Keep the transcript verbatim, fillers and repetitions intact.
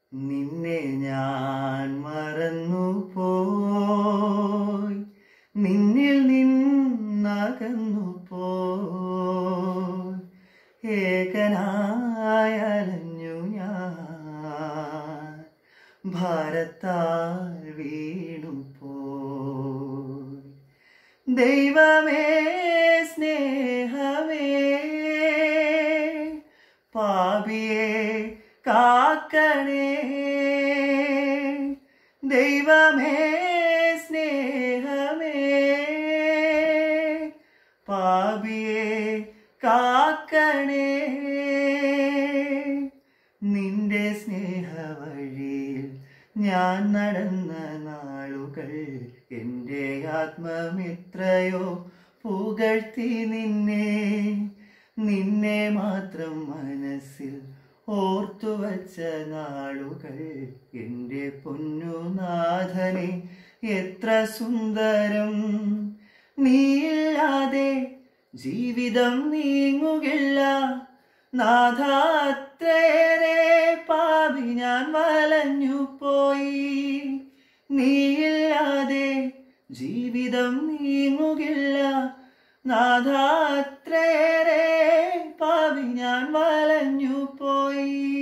നിന്നെ ഞാൻ മറന്നു പോയി, നിന്നിൽ നിന്നകന്നു പോയി, ഏകനായി അലഞ്ഞു ഞാൻ, ഭാരത്താൽ വീണു പോയി. ദൈവമേ സ്നേഹമേ, പാപിയെ കാക്കണേ. ദൈവമേ സ്നേഹമേ, പാപിയെ കാക്കണേ. നിന്റെ സ്നേഹവഴിയിൽ ഞാൻ നടന്ന നാളുകൾ എൻ്റെ ആത്മമിത്രയോ പുകഴ്ത്തി നിന്നെ. നിന്നെ മാത്രം മനസ്സിൽ ഓർത്തുവച്ച നാളുകൾ എൻ്റെ പൊന്നുനാഥനെ എത്ര സുന്ദരം. നീയില്ലാതെ ജീവിതം നീങ്ങുകില്ല നാഥ, അത്രയേറെ പാപി ഞാൻ വലഞ്ഞു പോയി. നീയില്ലാതെ ജീവിതം നീങ്ങുകില്ല നാഥ, അത്രയേറെ പാപി ഞാൻ വലഞ്ഞു പോയി.